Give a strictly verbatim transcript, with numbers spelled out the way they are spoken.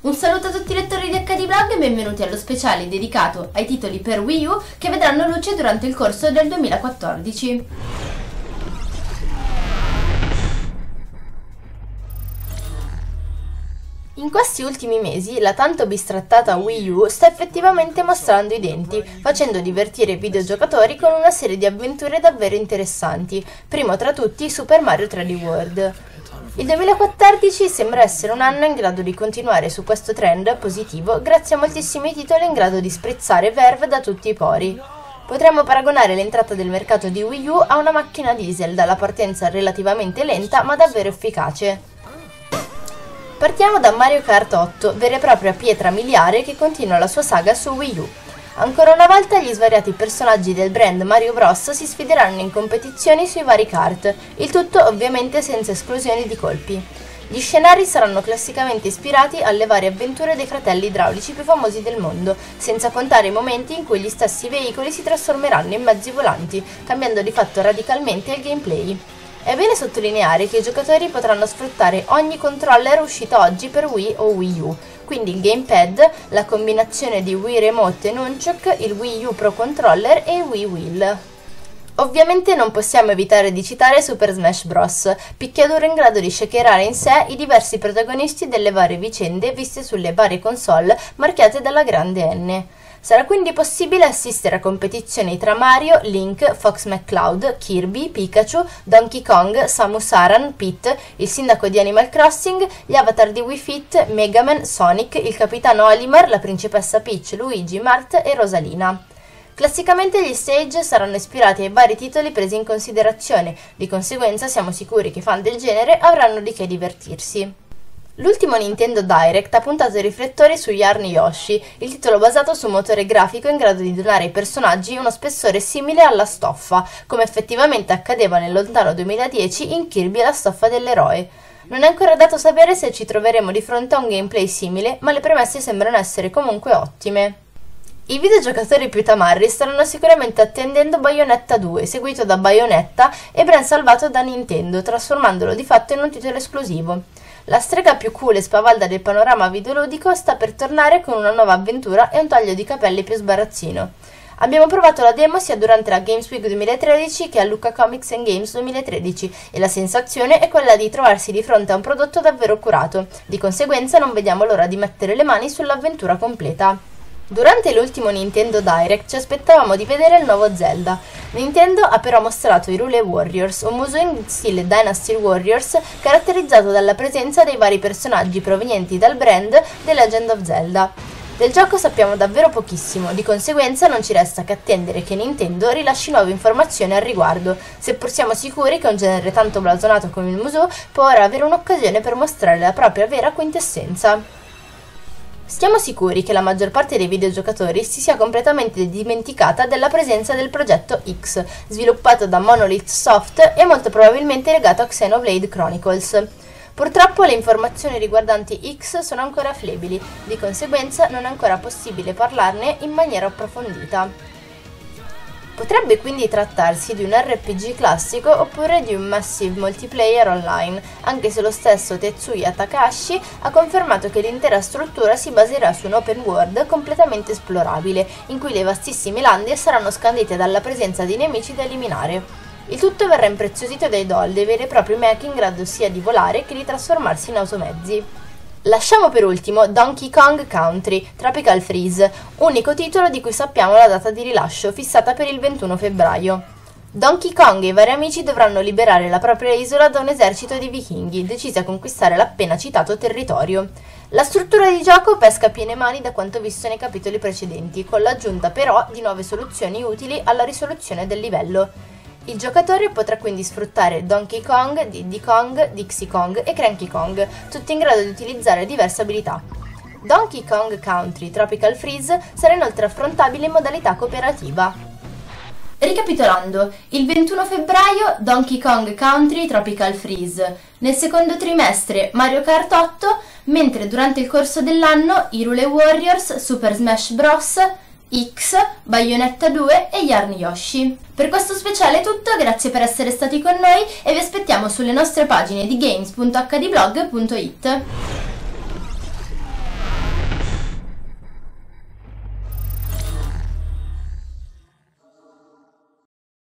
Un saluto a tutti i lettori di acca di Blog e benvenuti allo speciale dedicato ai titoli per Wii U che vedranno luce durante il corso del duemilaquattordici. In questi ultimi mesi la tanto bistrattata Wii U sta effettivamente mostrando i denti, facendo divertire i videogiocatori con una serie di avventure davvero interessanti, primo tra tutti Super Mario tre D World. Il duemilaquattordici sembra essere un anno in grado di continuare su questo trend positivo grazie a moltissimi titoli in grado di sprizzare verve da tutti i pori. Potremmo paragonare l'entrata del mercato di Wii U a una macchina diesel dalla partenza relativamente lenta ma davvero efficace. Partiamo da Mario Kart otto, vera e propria pietra miliare che continua la sua saga su Wii U. Ancora una volta gli svariati personaggi del brand Mario Bros si sfideranno in competizioni sui vari kart, il tutto ovviamente senza esclusioni di colpi. Gli scenari saranno classicamente ispirati alle varie avventure dei fratelli idraulici più famosi del mondo, senza contare i momenti in cui gli stessi veicoli si trasformeranno in mezzi volanti, cambiando di fatto radicalmente il gameplay. È bene sottolineare che i giocatori potranno sfruttare ogni controller uscito oggi per Wii o Wii U, quindi il gamepad, la combinazione di Wii Remote e Nunchuk, il Wii U Pro Controller e il Wii Wheel. Ovviamente non possiamo evitare di citare Super Smash Bros, picchiaduro in grado di shakerare in sé i diversi protagonisti delle varie vicende viste sulle varie console marchiate dalla grande N. Sarà quindi possibile assistere a competizioni tra Mario, Link, Fox McCloud, Kirby, Pikachu, Donkey Kong, Samus Aran, Pete, il sindaco di Animal Crossing, gli avatar di Wii Fit, Mega Man, Sonic, il capitano Olimar, la principessa Peach, Luigi, Mart e Rosalina. Classicamente gli stage saranno ispirati ai vari titoli presi in considerazione, di conseguenza siamo sicuri che i fan del genere avranno di che divertirsi. L'ultimo Nintendo Direct ha puntato i riflettori su Yarn Yoshi, il titolo basato su un motore grafico in grado di donare ai personaggi uno spessore simile alla stoffa, come effettivamente accadeva nel lontano duemiladieci in Kirby e la stoffa dell'eroe. Non è ancora dato sapere se ci troveremo di fronte a un gameplay simile, ma le premesse sembrano essere comunque ottime. I videogiocatori più tamarri staranno sicuramente attendendo Bayonetta due, seguito da Bayonetta e ben salvato da Nintendo, trasformandolo di fatto in un titolo esclusivo. La strega più cool e spavalda del panorama videoludico sta per tornare con una nuova avventura e un taglio di capelli più sbarazzino. Abbiamo provato la demo sia durante la Games Week duemilatredici che a Lucca Comics and Games duemilatredici e la sensazione è quella di trovarsi di fronte a un prodotto davvero curato, di conseguenza non vediamo l'ora di mettere le mani sull'avventura completa. Durante l'ultimo Nintendo Direct ci aspettavamo di vedere il nuovo Zelda. Nintendo ha però mostrato Hyrule Warriors, un museo in stile Dynasty Warriors caratterizzato dalla presenza dei vari personaggi provenienti dal brand The Legend of Zelda. Del gioco sappiamo davvero pochissimo, di conseguenza non ci resta che attendere che Nintendo rilasci nuove informazioni al riguardo, seppur siamo sicuri che un genere tanto blasonato come il musou può ora avere un'occasione per mostrare la propria vera quintessenza. Stiamo sicuri che la maggior parte dei videogiocatori si sia completamente dimenticata della presenza del progetto X, sviluppato da Monolith Soft e molto probabilmente legato a Xenoblade Chronicles. Purtroppo le informazioni riguardanti X sono ancora flebili, di conseguenza non è ancora possibile parlarne in maniera approfondita. Potrebbe quindi trattarsi di un erre pi gi classico oppure di un massive multiplayer online, anche se lo stesso Tetsuya Takahashi ha confermato che l'intera struttura si baserà su un open world completamente esplorabile, in cui le vastissime lande saranno scandite dalla presenza di nemici da eliminare. Il tutto verrà impreziosito dai doll, dei veri e propri mech in grado sia di volare che di trasformarsi in automezzi. Lasciamo per ultimo Donkey Kong Country Tropical Freeze, unico titolo di cui sappiamo la data di rilascio, fissata per il ventuno febbraio. Donkey Kong e i vari amici dovranno liberare la propria isola da un esercito di vichinghi, decisi a conquistare l'appena citato territorio. La struttura di gioco pesca a piene mani da quanto visto nei capitoli precedenti, con l'aggiunta però di nuove soluzioni utili alla risoluzione del livello. Il giocatore potrà quindi sfruttare Donkey Kong, Diddy Kong, Dixie Kong e Cranky Kong, tutti in grado di utilizzare diverse abilità. Donkey Kong Country Tropical Freeze sarà inoltre affrontabile in modalità cooperativa. Ricapitolando, il ventuno febbraio Donkey Kong Country Tropical Freeze, nel secondo trimestre Mario Kart otto, mentre durante il corso dell'anno Hyrule Warriors, Super Smash Bros, X, Bayonetta due e Yarn Yoshi. Per questo speciale è tutto, grazie per essere stati con noi e vi aspettiamo sulle nostre pagine di games punto acca di blog punto it.